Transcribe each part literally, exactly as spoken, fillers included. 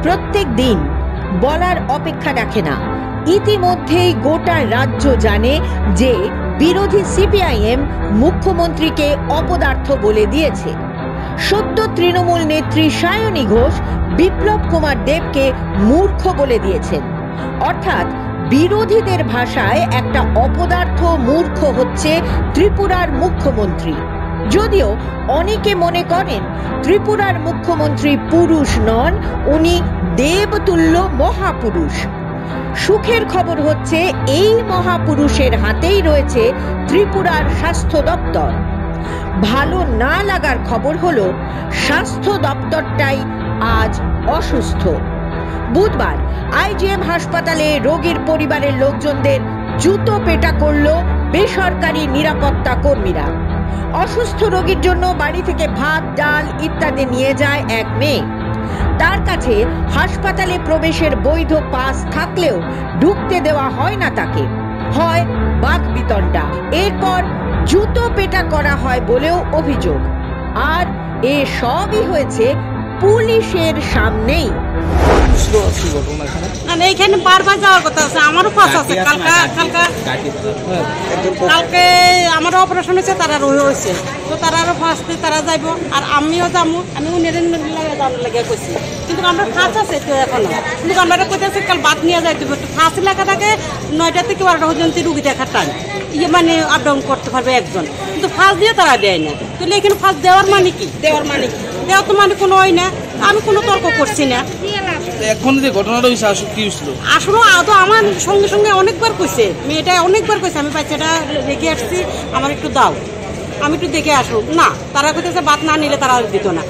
প্রত্যেক দিন বলার অপেক্ষা রাখে না। ইতিমধ্যেই গোটা রাজ্য জানে যে বিরোধী সিপিআইএম মুখ্যমন্ত্রীকে অপদার্থ বলে দিয়েছে। সদ্য তৃণমূল নেত্রী সায়নী ঘোষ বিপ্লব কুমার দেবকে মূর্খ বলে দিয়েছেন। অর্থাৎ বিরোধীদের ভাষায় একটা অপদার্থ মূর্খ হচ্ছে ত্রিপুরার মুখ্যমন্ত্রী। যদিও অনেকে মনে করেন ত্রিপুরার মুখ্যমন্ত্রী পুরুষ নন, উনি দেবতুল্য মহাপুরুষ। সুখের খবর হচ্ছে এই মহাপুরুষের হাতেই রয়েছে ত্রিপুরার স্বাস্থ্য দপ্তর। ভালো না লাগার খবর হলো স্বাস্থ্য দপ্তরটাই আজ অসুস্থ। বুধবার আইজিএম হাসপাতালে রোগীর পরিবারের লোকজনদের জুতো পেটা করল বেসরকারি নিরাপত্তা কর্মীরা। অসুস্থ রোগীর জন্য বাড়ি থেকে ভাত, ডাল ইত্যাদি নিয়ে যায় এক মেয়ে। তার কাছে হাসপাতালে প্রবেশের বৈধ পাস থাকলেও ঢুকতে দেওয়া হয় না তাকে, হয় বাক বিতণ্ডা। এরপর জুতো পেটা করা হয় বলেও অভিযোগ। আর এ সবই হয়েছে পুলিশের সামনেই। এইখানে বারবার যাওয়ার কথা আছে, আমারও পাস আছে। কালকা কালকা কালকে আমারও অপারেশন হয়েছে, তারা হয়েছে তো তারারও ফার্স্টে তারা যাইব, আর আমিও যাবো। আমি উনিরেন লেগে কইছি, কিন্তু আমরা ফাঁস আছে তো এখনো, কিন্তু আমরা কোথায় কাল বাদ নিয়ে যাই দেবো। ফাঁস লেখা থাকে নয়টা থেকে বারোটা পর্যন্ত রুগী দেখার টাইম, ইয়ে মানে আপ ডাউন করতে পারবে একজন, কিন্তু ফাঁস দিয়ে তারা দেয় না। তাহলে এখানে ফাঁস দেওয়ার মানে কি? দেওয়ার মানে কি? দেওয়া তো মানে কোনো হয় না। আমি কোনো তর্ক করছি না। এখন যে ঘটনাটা হয়েছে আসলে কি হয়েছিল? আসলে তো আমার সঙ্গে সঙ্গে অনেকবার কইছে, মেয়েটা অনেকবার কইছে আমি বাচ্চাটা রেখে আসছি, আমার একটু দাও, আমি একটু দেখে আসবো না। তারা কইতেছে বাদ না নিলে তারা দিত না।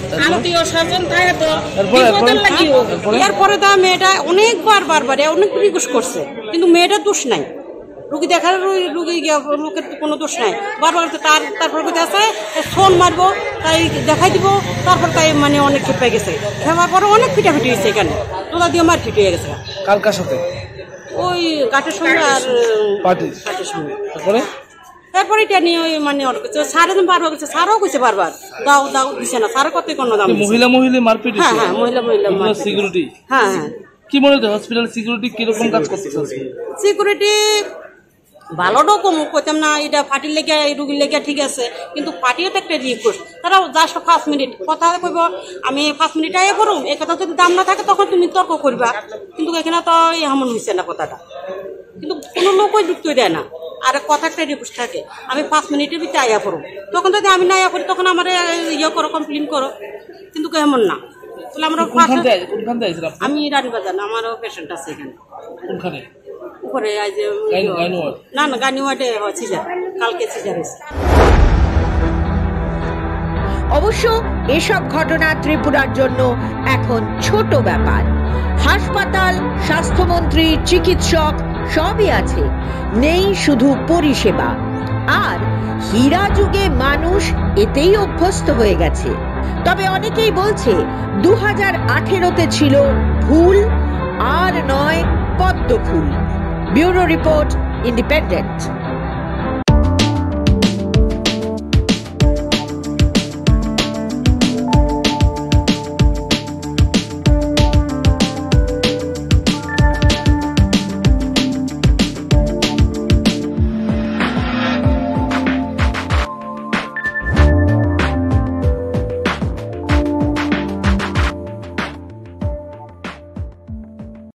এরপরে তো মেয়েটা অনেকবার বারবার অনেক রিকোয়েস্ট করছে, কিন্তু মেয়েটার দোষ নাই। রুগী দেখার রুগী লোকের কোনো দোষ নাই। বারবার তার তারপর কোথায় আছে ফোন মারবো, তাই দেখাই দিব। তারপর তাই মানে অনেক খেপে গেছে, খেপার পরে অনেক পিটাপিটি হয়েছে এখানে, তোলা দিয়ে মার ফিটে গেছে। কালকার সাথে ওই গাটের সঙ্গে আর পার্টির সঙ্গে। তারপরে তারপরে এটা নিয়ে ওই মানে সারে দিন বারবার গেছে, সারও কইছে বারবার দাও দাও দিছে না। সারও কত কোনো দাম মহিলা মহিলা মারপিট। হ্যাঁ হ্যাঁ মহিলা মহিলা সিকিউরিটি। হ্যাঁ হ্যাঁ কি মনে হয় হসপিটাল সিকিউরিটি কিরকম কাজ করতেছে? সিকিউরিটি ভালো রকম কইতাম না, এটা পার্টির লেগে রুগীর লেগে ঠিক আছে, কিন্তু পার্টিও তো একটা রিকোয়েস্ট। তারা জাস্ট পাঁচ মিনিট কথা কইব, আমি পাঁচ মিনিট আগে করুম, এই কথা যদি দাম না থাকে তখন তুমি তর্ক করবা। কিন্তু এখানে তো এমন হয়েছে না কথাটা, কিন্তু কোনো লোকই যুক্ত দেয় না। আর কথা একটা রিকোয়েস্ট থাকে, আমি পাঁচ মিনিটের ভিতরে আয়া করুম, তখন যদি আমি না আয়া করি তখন আমার ইয়ে করো, কমপ্লেন করো, কিন্তু এমন না। তাহলে আমরা আমি রানীবাজার, আমারও পেশেন্ট আছে এখানে। কোনখানে? উপরে না না গানি ওয়ার্ডে সিজার, কালকে সিজার হয়েছে। অবশ্য এসব ঘটনা ত্রিপুরার জন্য এখন ছোট ব্যাপার। হাসপাতাল, স্বাস্থ্যমন্ত্রী, চিকিৎসক সবই আছে, নেই শুধু পরিষেবা। আর হীরা যুগে মানুষ এতেই অভ্যস্ত হয়ে গেছে। তবে অনেকেই বলছে দু হাজার আঠেরোতে ছিল ভুল, আর নয় পদ্ম ফুল। Bureau report, independent.